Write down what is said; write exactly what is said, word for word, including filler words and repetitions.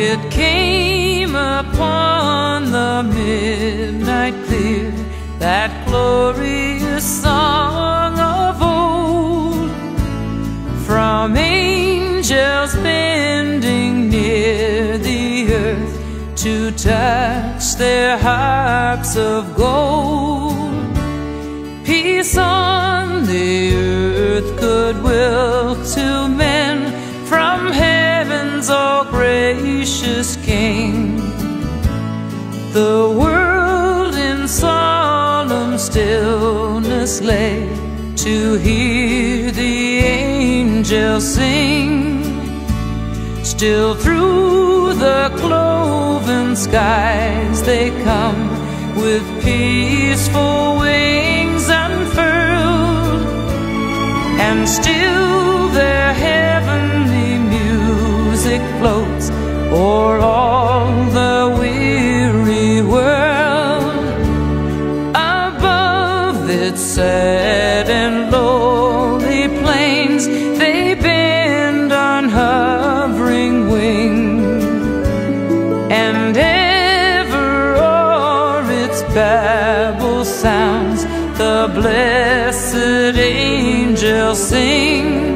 It came upon the midnight clear, that glorious song of old, from angels bending near the earth to touch their harps of gold. Peace on the earth, goodwill to men, from heaven's all gracious King. The world in solemn stillness lay to hear the angels sing. Still through the cloven skies they come, with peaceful wings unfurled, and still their heavenly music floats o'er all the weary world. Above its sad and lowly plains they bend on hovering wing, and ever o'er its babble sounds the blessed angels sing.